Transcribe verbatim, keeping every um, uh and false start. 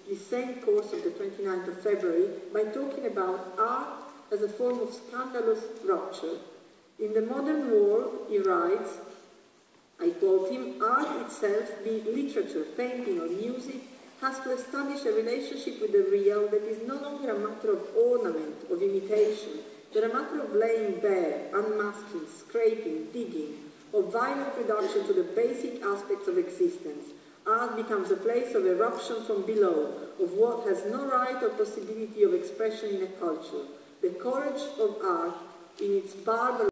the same course of the twenty-ninth of February by talking about art as a form of scandalous rupture. In the modern world, he writes, I quote him, art itself, be it literature, painting or music, has to establish a relationship with the real that is no longer a matter of ornament, of imitation, but a matter of laying bare, unmasking, scraping, digging, of violent reduction to the basic aspects of existence. Art becomes a place of eruption from below, of what has no right or possibility of expression in a culture. The courage of art, in its barbarous